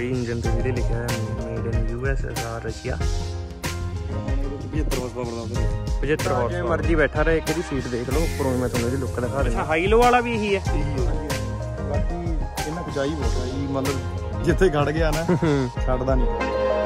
ਬਈ ਇੰਜਨ ਤੇ ਵੀਰੇ ਲਿਖਿਆ ਹੈ made in USSR Russia. 75 horse power ਦਾ 75 ਹਾਰਸ ਜੇ ਮਰਜੀ ਬੈਠਾ ਰਹੇ। ਇੱਕ ਦੀ ਸੀਟ ਦੇਖ ਲਓ ਉੱਪਰੋਂ, ਮੈਂ ਤੁਹਾਨੂੰ ਇਹਦੀ ਲੁੱਕ ਦਿਖਾ ਦਿੰਦਾ। ਹਾਈ ਲੋ ਵਾਲਾ ਵੀ ਇਹੀ ਹੈ। ਬਾਕੀ ਇਹਨਾਂ ਖਚਾਈ ਬਹੁਤ ਹੈ ਜੀ, ਮਤਲਬ ਜਿੱਥੇ ਖੜ ਗਿਆ ਨਾ ਛੱਡਦਾ ਨਹੀਂ।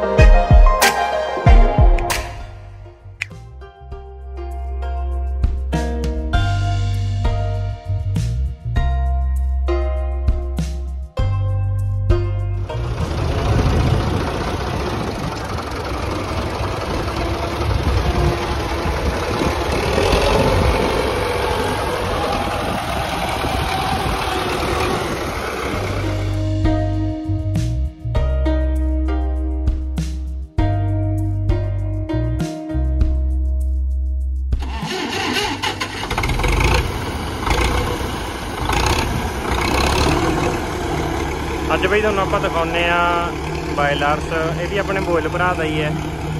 ਅੱਜ ਬਈ ਤੁਹਾਨੂੰ ਆਪਾਂ ਦਿਖਾਉਂਦੇ ਆ ਬਾਇਲਰਸ। ਇਹ ਵੀ ਆਪਣੇ ਬੋਇਲ ਭਰਾ ਦਾ ਹੀ ਹੈ।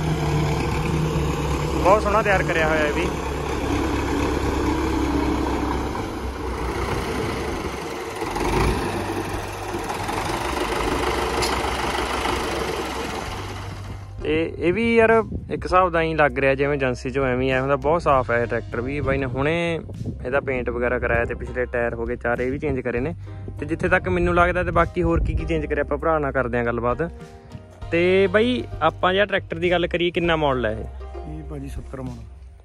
ਬਹੁਤ ਸੋਹਣਾ ਤਿਆਰ ਕਰਿਆ ਹੋਇਆ ਇਹ ਵੀ। ਤੇ ਇਹ ਵੀ ਯਾਰ ਇੱਕ ਹਿਸਾਬ ਦਾ ਹੀ ਲੱਗ ਰਿਹਾ ਜਿਵੇਂ ਏਜੰਸੀ 'ਚੋਂ ਐਵੇਂ ਆਇਆ ਹੁੰਦਾ। ਬਹੁਤ ਸਾਫ਼ ਹੈ ਟਰੈਕਟਰ ਵੀ। ਬਾਈ ਨੇ ਹੁਣੇ ਇਹਦਾ ਪੇਂਟ ਵਗੈਰਾ ਕਰਾਇਆ ਤੇ ਪਿਛਲੇ ਟਾਇਰ ਹੋ ਗਏ 4, ਇਹ ਵੀ ਚੇਂਜ ਕਰੇ ਨੇ। ਤੇ ਜਿੱਥੇ ਤੱਕ ਮੈਨੂੰ ਲੱਗਦਾ ਤੇ ਬਾਕੀ ਹੋਰ ਕੀ ਚੇਂਜ ਕਰਿਆ ਆਪਾਂ ਭਰਾ ਨਾਲ ਕਰਦੇ ਹਾਂ ਗੱਲਬਾਤ। ਤੇ ਬਾਈ ਆਪਾਂ ਜਿਹੜਾ ਟਰੈਕਟਰ ਦੀ ਗੱਲ ਕਰੀਏ, ਕਿੰਨਾ ਮਾਡਲ ਹੈ ਇਹ ਭਾਜੀ 70 ਮਾਡਲ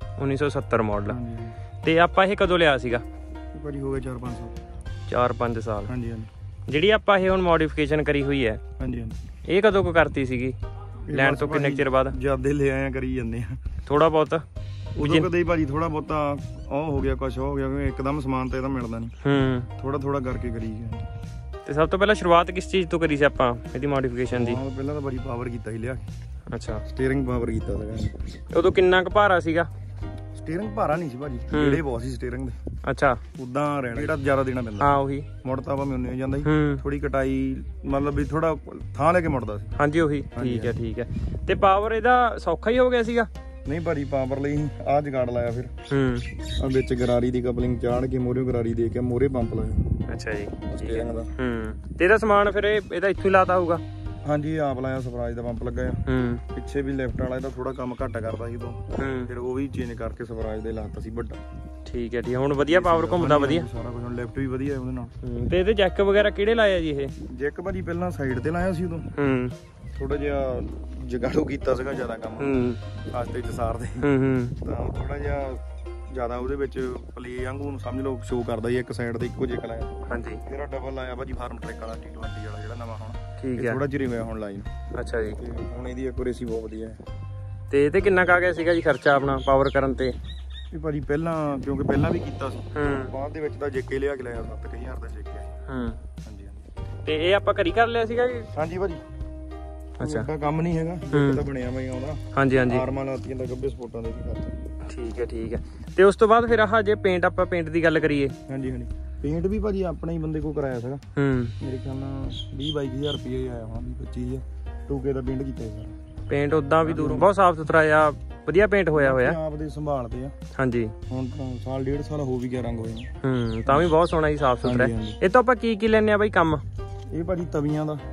1970 ਮਾਡਲ। ਤੇ ਆਪਾਂ ਇਹ ਕਦੋਂ ਲਿਆ ਸੀਗਾ ਭਾਜੀ? ਹੋ ਗਏ 4-5 ਸਾਲ। 4-5 ਸਾਲ। ਹਾਂਜੀ ਹਾਂਜੀ। ਜਿਹੜੀ ਆਪਾਂ ਇਹ ਹੁਣ ਮੋਡੀਫਿਕੇਸ਼ਨ ਕਰੀ ਹੋਈ ਹੈ, ਹਾਂਜੀ ਹਾਂਜੀ, ਇਹ ਕਦੋਂ ਕੁ ਕਰਤੀ ਸੀਗੀ? ਲੈਣ ਤੋਂ ਕਿੰਨੇ ਚਿਰ ਬਾਅਦ? ਜਦ ਦੇ ਲੈ ਆਏ ਕਰੀ ਜਾਂਦੇ ਆ ਥੋੜਾ ਬਹੁਤ। ਉਦੋਂ ਕਦੇ ਹੀ ਭਾਜੀ ਥੋੜਾ ਬਹੁਤਾ ਉਹ ਹੋ ਗਿਆ, ਕੁਛ ਹੋ ਗਿਆ, ਕਿਉਂਕਿ ਇੱਕਦਮ ਸਮਾਨ ਤੇ ਇਹਦਾ ਮਿਲਦਾ ਨਹੀਂ। ਥੋੜਾ ਥੋੜਾ ਕਰਕੇ ਕਰੀ ਗਿਆ। ਤੇ ਸਭ ਤੋਂ ਪਹਿਲਾਂ ਸ਼ੁਰੂਆਤ ਕਿਸ ਚੀਜ਼ ਤੋਂ ਕਰੀ ਸੀ ਆਪਾਂ ਇਹਦੀ ਮੋਡੀਫਿਕੇਸ਼ਨ ਦੀ? ਪਹਿਲਾਂ ਤਾਂ ਭਾਜੀ ਪਾਵਰ ਕੀਤਾ ਸੀ ਲਿਆ ਕੇ। ਅੱਛਾ, ਸਟੀਅਰਿੰਗ ਪਾਵਰ ਕੀਤਾ ਸੀਗਾ। ਉਦੋਂ ਕਿੰਨਾ ਕੁ ਭਾਰਾ ਸੀਗਾ? ਸਟੀਅਰਿੰਗ ਭਾਰਾ ਨਹੀਂ ਸੀ ਭਾਜੀ, ਜਿਹੜੇ ਬਹੁਤ ਸੀ ਸਟੀਅਰਿੰਗ ਦੇ। ਅੱਛਾ, ਉਦਾਂ ਰਹਿਣਾ, ਜਿਹੜਾ ਜ਼ਿਆਦਾ ਦੇਣਾ ਪੈਂਦਾ। ਹਾਂ ਉਹੀ ਮੁੜਦਾ ਭਾਵੇਂ ਉਹਨੇ ਜਾਂਦਾ ਸੀ। ਥੋੜੀ ਕਟਾਈ ਮਤਲਬ ਵੀ ਥੋੜਾ ਥਾਂ ਲੈ ਕੇ ਮੁੜਦਾ ਸੀ। ਹਾਂਜੀ ਉਹੀ। ਠੀਕ ਹੈ ਠੀਕ ਹੈ। ਤੇ ਪਾਵਰ ਇਹਦਾ ਸੌਖਾ ਹੀ ਹੋ ਗਿਆ ਸੀਗਾ? ਨਹੀਂ ਭਾਜੀ, ਪਾਵਰ ਲਈ ਆਹ ਜਗਾੜ ਲਾਇਆ ਫਿਰ। ਆ ਵਿੱਚ ਗਰਾਰੀ ਦੀ ਕਪਲਿੰਗ ਚਾੜ ਕੇ ਮੋਰੇ ਗਰਾਰੀ ਦੇ ਕੇ ਮੋਰੇ ਪੰਪ ਲਾਇਆ। ਅੱਛਾ ਜੀ, ਸਟੀਅਰਿੰਗ ਦਾ। ਤੇ ਇਹਦਾ ਸਮਾਨ ਫਿਰ ਇਹਦਾ ਇੱਥੋਂ ਹੀ ਲਾਤਾ ਹੋਊਗਾ? ਹਾਂਜੀ, ਆਪ ਲਾਇਆ। ਸਵਰਾਜ ਦਾ ਪੰਪ ਲੱਗਾ ਆ। ਪਿੱਛੇ ਵੀ ਲੈਫਟ ਵਾਲਾ ਇਹਦਾ ਥੋੜਾ ਕੰਮ ਘੱਟ ਕਰਦਾ ਸੀ ਤੋਂ, ਫਿਰ ਉਹ ਵੀ ਚੇਂਜ ਕਰਕੇ ਸਵਰਾਜ ਦੇ ਲਾਤਾ ਸੀ ਵੱਡਾ। ਠੀਕ ਹੈ ਠੀਕ। ਹੁਣ ਵਧੀਆ ਪਾਵਰ ਘੁੰਮਦਾ ਵਧੀਆ ਸਾਰਾ ਕੁਝ। ਹੁਣ ਲੈਫਟ ਵੀ ਵਧੀਆ ਉਹਦੇ ਨਾਲ। ਤੇ ਇਹਦੇ ਜੈਕ ਵਗੈਰਾ ਕਿਹੜੇ ਲਾਇਆ ਜੀ ਇਹ? ਜੈਕ ਭਾਜੀ ਪਹਿਲਾਂ ਸਾਈਡ ਤੇ ਲਾਇਆ ਸੀ ਉਦੋਂ। ਥੋੜਾ ਜਿਹਾ ਜਗਾੜੂ ਕੀਤਾ ਸੀਗਾ ਜ਼ਿਆਦਾ ਕੰਮ ਆਸਤੇ ਜਸਾਰ ਦੇ। ਤਾਂ ਥੋੜਾ ਜਿਹਾ ਜ਼ਿਆਦਾ ਉਹਦੇ ਵਿੱਚ ਪਲੇ ਵਾਂਗੂ ਸਮਝ ਲਓ ਸ਼ੋ ਕਰਦਾ ਸੀ। ਇੱਕ ਸਾਈਡ ਤੇ ਇੱਕੋ ਜੈਕ ਲਾਇਆ। ਹਾਂਜੀ। ਫਿਰ ਡਬਲ ਲਾਇਆ ਭਾਜੀ ਫਾਰਮ ਟਰੈਕ ਵਾਲਾ T20 ਵਾਲਾ ਜਿਹੜਾ ਨਵਾਂ ਹੁਣ। ਠੀਕ ਹੈ। ਥੋੜਾ ਚਿਰ ਹੋਇਆ ਹੁਣ ਲਾਈਨ। ਅੱਛਾ ਜੀ। ਤੇ ਹੁਣ ਇਹਦੀ ਐਕੂਰੇਸੀ ਬਹੁਤ ਵਧੀਆ ਹੈ। ਤੇ ਇਹਦੇ ਕਿੰਨਾ ਕਾ ਗਿਆ ਸੀਗਾ ਜੀ ਖਰਚਾ ਆਪਣਾ ਪਾਵਰ ਕਰਨ ਤੇ? ਇਹ ਭਾਜੀ ਪਹਿਲਾਂ ਕਿਉਂਕਿ ਪਹਿਲਾਂ ਵੀ ਕੀਤਾ ਸੀ, ਬਾਅਦ ਦੇ ਵਿੱਚ ਤਾਂ ਜੇਕੇ ਲਿਆ ਕੇ ਲਾਇਆ 7000 ਦਾ ਜੇਕੇ। ਹਾਂਜੀ ਹਾਂਜੀ। ਤੇ ਇਹ ਆਪਾਂ ਘਰੀ ਕਰ ਲਿਆ ਸੀਗਾ ਜੀ? ਹਾਂਜੀ ਭਾਜੀ। ਅੱਛਾ, ਕੰਮ ਨਹੀਂ ਹੈਗਾ ਤਾਂ ਬਣਿਆ ਮੈਂ ਆਉਂਦਾ। ਹਾਂਜੀ ਹਾਂਜੀ। ਆਰਮਾਂ ਲਾਤੀਆਂ ਤਾਂ ਗੱਬੇ ਸਪੋਰਟਾਂ ਦੇ ਵੀ ਕਰਤਾ। ਠੀਕ ਹੈ ਠੀਕ ਹੈ। ਤੇ ਉਸ ਤੋਂ ਬਾਅਦ ਫਿਰ ਆਹ ਜੇ ਪੇਂਟ, ਆਪਾਂ ਪੇਂਟ ਦੀ ਗੱਲ ਕਰੀਏ? ਹਾਂਜੀ ਹਾਂਜੀ। ਪੇਂਟ ਵੀ ਭਾਜੀ ਆਪਣੇ ਹੀ ਬੰਦੇ ਕੋਲ ਕਰਾਇਆ ਸੀਗਾ। ਮੇਰੇ ਖਿਆਲ ਨਾਲ 20-22 ਹਜ਼ਾਰ ਰੁਪਏ ਆਇਆ ਹੋਣਾ, 20-25 2K ਦਾ ਪੇਂਟ ਕੀਤਾ ਸੀ। ਪੇਂਟ ਉਦਾਂ ਵੀ ਦੂਰੋਂ ਬਹੁਤ ਸਾਫ਼ ਸੁਥਰਾ ਆ, ਵਧੀਆ ਪੇਂਟ ਹੋਇਆ ਹੋਇਆ। ਆਪ ਦੇ ਸੰਭਾਲਦੇ ਆ। ਹਾਂਜੀ। ਹੁਣ ਤਾਂ ਸਾਲ 1.5 ਸਾਲ ਹੋ ਵੀ ਗਿਆ ਰੰਗ ਹੋਏ। ਤਾਂ ਵੀ ਬਹੁਤ ਸੋਹਣਾ ਜੀ, ਸਾਫ਼ ਸੁਥਰਾ। ਇਹ ਤੋਂ ਆਪਾਂ ਕੀ ਲੈਣੇ ਆ ਬਾਈ ਕੰਮ? ਇਹ ਭਾਜੀ ਤਵੀਆਂ ਦਾ।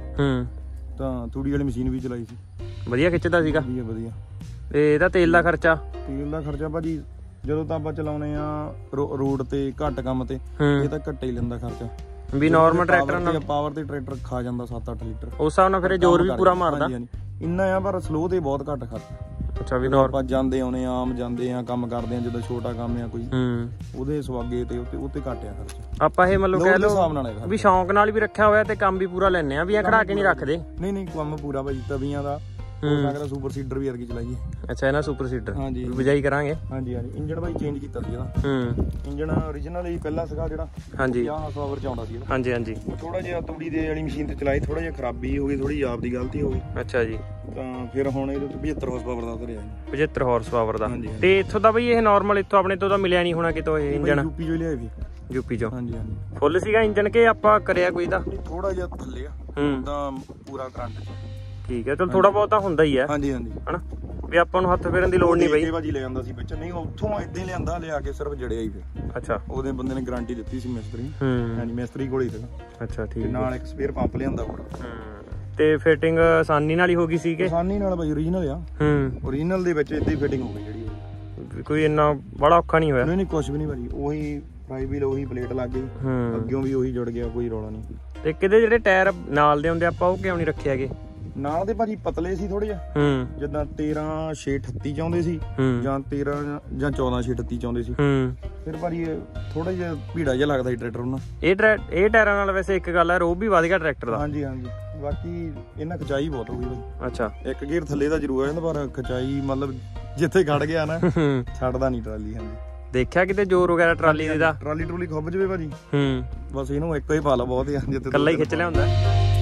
ਤਾਂ ਤੂੜੀ ਵਾਲੀ ਮਸ਼ੀਨ ਵੀ ਚਲਾਈ ਸੀ। ਵਧੀਆ ਖਿੱਚਦਾ ਸੀਗਾ? ਵਧੀਆ ਵਧੀਆ। ਤੇ ਇਹਦਾ ਤੇਲ ਦਾ ਖਰਚਾ? ਤੇਲ ਦਾ ਖਰਚਾ ਭਾਜੀ ਜਦੋਂ ਤਾਂ ਆਪਾਂ ਚਲਾਉਨੇ ਆ ਰੋਡ ਤੇ ਘੱਟ ਕੰਮ ਤੇ, ਇਹ ਤਾਂ ਘੱਟ ਹੀ ਲੈਂਦਾ ਖਰਚਾ। ਵੀ ਨਾਰਮਲ ਟਰੈਕਟਰ ਨਾਲ? ਪਾਵਰ ਤੇ ਟਰੈਕਟਰ ਖਾ ਜਾਂਦਾ 7-8 ਲੀਟਰ ਉਸ ਹਿਸਾਬ ਨਾਲ। ਫਿਰ ਜ਼ੋਰ ਵੀ ਪੂਰਾ ਮਾਰਦਾ? ਇੰਨਾ ਆ, ਪਰ ਸਲੋ ਤੇ ਬਹੁਤ ਘੱਟ ਖਰਚਾ। ਅੱਛਾ, ਵੀ ਆਪਾਂ ਜਾਂਦੇ ਆਉਨੇ ਆਮ ਜਾਂਦੇ ਆ, ਕੰਮ ਕਰਦੇ ਆ, ਜਦੋਂ ਛੋਟਾ ਕੰਮ ਆ ਕੋਈ ਉਹਦੇ ਸਵਾਗੇ ਤੇ ਉੱਤੇ ਘੱਟ ਆ ਖਰਚਾ। ਆਪਾਂ ਇਹ ਮਤਲਬ ਕਹਿ ਲਓ ਵੀ ਸ਼ੌਂਕ ਨਾਲ ਵੀ ਰੱਖਿਆ ਹੋਇਆ ਤੇ ਕੰਮ ਵੀ ਪੂਰਾ ਲੈਣੇ ਆ, ਵੀ ਇਹ ਖੜਾ ਕੇ ਨਹੀਂ ਰੱਖਦੇ? ਨਹੀਂ ਨਹੀਂ, ਕੰਮ ਪੂਰਾ ਭਾਜੀ। ਤਵੀਆਂ ਦਾ ਸਕਦਾ ਸੁਪਰ ਸੀਡਰ ਵੀ ਵਰਗੀ ਚਲਾਈਏ। ਅੱਛਾ, ਇਹਨਾਂ ਸੁਪਰ ਸੀਡਰ ਬਿਜਾਈ ਕਰਾਂਗੇ। ਹਾਂਜੀ ਹਾਂਜੀ। ਇੰਜਣ ਭਾਈ ਚੇਂਜ ਕੀਤਾ ਸੀ ਇਹਦਾ। ਇੰਜਣ ਓਰੀਜਨਲ ਹੀ ਪਹਿਲਾਂ ਸੀਗਾ ਜਿਹੜਾ 50 ਪਾਵਰ ਚ ਆਉਂਦਾ ਸੀ। ਹਾਂਜੀ ਹਾਂਜੀ। ਥੋੜਾ ਜਿਹਾ ਤੂੜੀ ਦੇ ਵਾਲੀ ਮਸ਼ੀਨ ਤੇ ਚਲਾਈ, ਥੋੜਾ ਜਿਹਾ ਖਰਾਬੀ ਹੋ ਗਈ, ਥੋੜੀ ਆਪ ਦੀ ਗਲਤੀ ਹੋ ਗਈ। ਅੱਛਾ ਜੀ। ਤਾਂ ਫਿਰ ਹੁਣ ਇਹਦੇ 75 ਹਾਰਸ ਪਾਵਰ ਦਾ ਉਤਰਿਆ। 75 ਹਾਰਸ ਪਾਵਰ ਦਾ। ਤੇ ਇੱਥੋਂ ਦਾ ਬਈ ਇਹ ਨਾਰਮਲ ਇੱਥੋਂ ਆਪਣੇ ਤੋਂ ਤਾਂ ਮਿਲਿਆ ਨਹੀਂ ਹੋਣਾ ਕਿਤੋਂ ਇਹ ਇੰਜਣ? ਯੂਪੀ ਚੋਂ ਲਿਆਏ ਵੀ। ਯੂਪੀ ਚੋਂ? ਹਾਂਜੀ ਹਾਂਜੀ। ਫੁੱਲ ਸੀਗਾ ਇੰਜਣ ਕਿ ਆਪਾਂ ਕਰਿਆ ਕੋਈ ਦਾ? ਥੋੜਾ ਜਿਹਾ ਥੱਲੇ ਆ, ਤਾਂ ਪੂਰਾ ਕਰੰਟ ਚ। ਠੀਕ ਹੈ, ਚਲ ਥੋੜਾ ਬਹੁਤ ਤਾਂ ਹੁੰਦਾ ਹੀ ਹੈ। ਹਾਂਜੀ ਹਾਂਜੀ। ਹਨਾ ਵੀ ਆਪਾਂ ਨੂੰ ਹੱਥ ਫੇਰਨ ਦੀ ਲੋੜ ਨਹੀਂ ਪਈ। ਭਾਜੀ ਲੈ ਜਾਂਦਾ ਸੀ ਵਿੱਚ, ਨਹੀਂ ਉੱਥੋਂ ਏਦਾਂ ਹੀ ਲਿਆਂਦਾ, ਲਿਆ ਕੇ ਸਿਰਫ ਜੜਿਆ ਹੀ ਫਿਰ। ਅੱਛਾ। ਉਹਦੇ ਬੰਦੇ ਨੇ ਗਾਰੰਟੀ ਦਿੱਤੀ ਸੀ ਮਿਸਤਰੀ। ਹਾਂਜੀ, ਮਿਸਤਰੀ ਕੋਲ ਹੀ ਸੀਗਾ। ਅੱਛਾ ਠੀਕ। ਨਾਲ ਇੱਕ ਸਪੇਅਰ ਪੰਪ ਲਿਆਂਦਾ ਹੋਰ। ਤੇ ਫਿਟਿੰਗ ਆਸਾਨੀ ਨਾਲ ਹੀ ਹੋ ਗਈ ਸੀ ਕਿ ਆਸਾਨੀ ਨਾਲ ਭਾਈ ਓਰੀਜਨਲ ਆ। ਓਰੀਜਨਲ ਦੇ ਵਿੱਚ ਇਦਾਂ ਹੀ ਫਿਟਿੰਗ ਹੋ ਗਈ ਜਿਹੜੀ, ਕੋਈ ਇੰਨਾ ਬੜਾ ਔਖਾ ਨਹੀਂ ਹੋਇਆ। ਨਹੀਂ ਕੁਝ ਵੀ ਨਹੀਂ ਭਾਜੀ, ਉਹੀ ਫਰਾਈ ਵੀਲ ਉਹੀ ਪਲੇਟ ਲੱਗ ਗਈ, ਅੱਗਿਓਂ ਵੀ ਉਹੀ ਜੁੜ ਗਿਆ, ਕੋਈ ਰੌਲਾ ਨਹੀਂ। ਤੇ ਕਿਤੇ ਜਿਹੜੇ ਟਾਇਰ ਨਾਲ ਦੇ ਹੁੰਦੇ ਆਪਾਂ ਉਹ ਕਿਉਂ ਨਹੀਂ ਰੱਖੇ ਹੈਗੇ? ਨਾਲ ਦੇ ਭਾਜੀ ਪਤਲੇ ਸੀ ਥੋੜੇ ਜਿਹਾ, ਜਿੱਦਾਂ 13/638 ਚਾਹੁੰਦੇ ਸੀ ਜਾਂ 13 ਜਾਂ 14/638 ਚਾਹੁੰਦੇ ਸੀ। ਫਿਰ ਭਾਜੀ ਥੋੜਾ ਜਿਹਾ ਭੀੜਾ ਜਿਹਾ ਲੱਗਦਾ ਸੀ ਟਰੈਕਟਰ ਉਹਨਾਂ। ਇਹ ਟਾਇਰਾਂ ਨਾਲ ਵੈਸੇ ਇੱਕ ਗੱਲ ਹੈ, ਰੋਬ ਵੀ ਵਧ ਗਿਆ ਟਰੈਕਟਰ ਦਾ। ਹਾਂਜੀ ਹਾਂਜੀ, ਬਾਕੀ ਇਹਨਾਂ ਖਿਚਾਈ ਬਹੁਤ ਹੋ ਗਈ ਭਾਜੀ। ਅੱਛਾ, ਇੱਕ ਗੇਅਰ ਥੱਲੇ ਦਾ ਜ਼ਰੂਰ ਆ ਜਾਂਦਾ, ਪਰ ਖਿਚਾਈ ਮਤਲਬ ਜਿੱਥੇ ਖੜ ਗਿਆ ਨਾ ਛੱਡਦਾ ਨਹੀਂ ਟਰਾਲੀ। ਹਾਂਜੀ, ਦੇਖਿਆ ਕਿਤੇ ਜ਼ੋਰ ਵਗੈਰਾ ਟਰਾਲੀ ਦਾ? ਟਰਾਲੀ ਖੁੱਭ ਜਵੇ ਭਾਜੀ, ਬਸ ਇਹਨੂੰ ਇੱਕੋ ਹੀ ਪਾ ਲਾ ਬਹੁਤ ਆ, ਜਿੱਥੇ ਇਕੱਲਾ ਹੀ ਖਿੱਚ ਲਿਆ ਹੁੰਦਾ।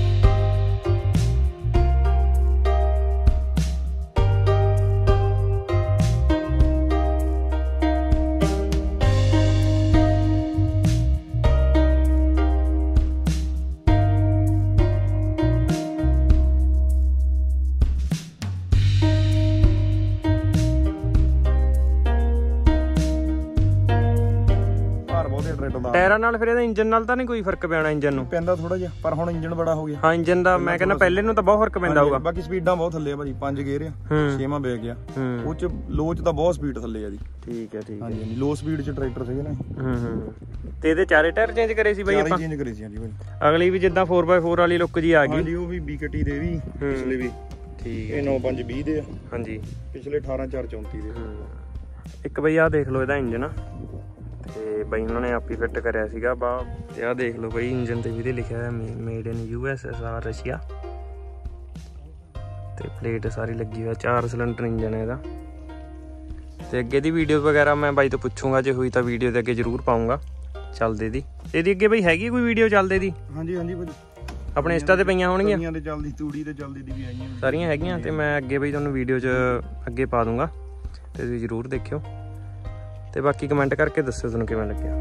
ਟਾਇਰਾਂ ਨਾਲ ਫਿਰ ਇਹਦਾ ਇੰਜਨ ਨਾਲ ਤਾਂ ਨਹੀਂ ਕੋਈ ਫਰਕ ਪੈਣਾ? ਇੰਜਨ ਨੂੰ ਪੈਂਦਾ ਥੋੜਾ ਜਿਹਾ, ਪਰ ਹੁਣ ਇੰਜਨ ਬੜਾ ਹੋ ਗਿਆ। ਹਾਂ, ਇੰਜਨ ਦਾ ਮੈਂ ਕਹਿੰਦਾ ਪਹਿਲੇ ਨੂੰ ਤਾਂ ਬਹੁਤ ਫਰਕ ਪੈਂਦਾ ਹੋਊਗਾ। ਬਾਕੀ ਸਪੀਡਾਂ ਬਹੁਤ ਥੱਲੇ ਆ ਭਾਜੀ, 5 ਗੇਅਰ ਆ, 6ਵਾਂ ਬੈਗ ਆ, ਉਹ ਚ ਲੋ ਚ ਤਾਂ ਬਹੁਤ ਸਪੀਡ ਥੱਲੇ ਆ ਜੀ। ਠੀਕ ਹੈ, ਠੀਕ ਹੈ। ਹਾਂਜੀ, ਲੋ ਸਪੀਡ ਚ ਟਰੈਕਟਰ ਸੀਗੇ ਨਾ। ਤੇ ਇਹਦੇ ਚਾਰੇ ਟਾਇਰ ਚੇਂਜ ਕਰੇ ਸੀ ਬਾਈ ਆਪਾਂ? ਚੇਂਜ ਕਰੇ ਸੀ ਹਾਂਜੀ ਭਾਜੀ। ਅਗਲੀ ਵੀ ਜਿੱਦਾਂ 4x4 ਵਾਲੀ ਲੁੱਕ ਜੀ ਆ ਗਈ। ਹਾਂਜੀ, ਉਹ ਵੀ BKT ਦੇ ਵੀ ਪਿਛਲੇ ਵੀ। ਠੀਕ ਹੈ, ਇਹ 9520 ਦੇ ਆ। ਹਾਂਜੀ, ਪਿਛਲੇ 18434 ਦੇ। ਇੱਕ ਬਈ ਆਹ ਦੇਖ ਲਓ ਇਹਦਾ ਇੰਜਨ, ਤੇ ਬਈ ਉਹਨਾਂ ਨੇ ਆਪ ਹੀ ਫਿੱਟ ਕਰਿਆ ਸੀਗਾ ਬਾ। ਤੇ ਆਹ ਦੇਖ ਲਓ ਬਈ ਇੰਜਨ ਤੇ ਵੀ ਇਹਦੇ ਲਿਖਿਆ ਹੋਇਆ ਮੇਡ ਇਨ USSR ਰਸ਼ੀਆ, ਤੇ ਪਲੇਟ ਸਾਰੀ ਲੱਗੀ ਹੋਇਆ। 4 ਸਿਲੰਡਰ ਇੰਜਨ ਹੈ ਇਹਦਾ। ਤੇ ਅੱਗੇ ਦੀ ਵੀਡੀਓ ਵਗੈਰਾ ਮੈਂ ਬਾਈ ਤੋਂ ਪੁੱਛੂੰਗਾ, ਜੇ ਹੋਈ ਤਾਂ ਵੀਡੀਓ ਦੇ ਅੱਗੇ ਜ਼ਰੂਰ ਪਾਊਂਗਾ ਚੱਲਦੇ ਦੀ। ਇਹਦੀ ਅੱਗੇ ਬਈ ਹੈਗੀ ਕੋਈ ਵੀਡੀਓ ਚੱਲਦੇ ਦੀ? ਹਾਂਜੀ ਹਾਂਜੀ ਭਾਜੀ, ਆਪਣੇ ਇੰਸਟਾ ਤੇ ਪਈਆਂ ਹੋਣਗੀਆਂ ਤੇ ਚੱਲਦੀ, ਤੂੜੀ ਤੇ ਚੱਲਦੀ ਦੀ ਵੀ ਆਈਆਂ ਸਾਰੀਆਂ ਹੈਗੀਆਂ। ਤੇ ਮੈਂ ਅੱਗੇ ਬਈ ਤੁਹਾਨੂੰ ਵੀਡੀਓ 'ਚ ਅੱਗੇ ਪਾ ਦੂੰਗਾ, ਤੇ ਤੁਸੀਂ ਜ਼ਰੂਰ ਦੇਖਿਓ। ਤੇ ਬਾਕੀ ਕਮੈਂਟ ਕਰਕੇ ਦੱਸਿਓ ਤੁਹਾਨੂੰ ਕਿਵੇਂ ਲੱਗਿਆ।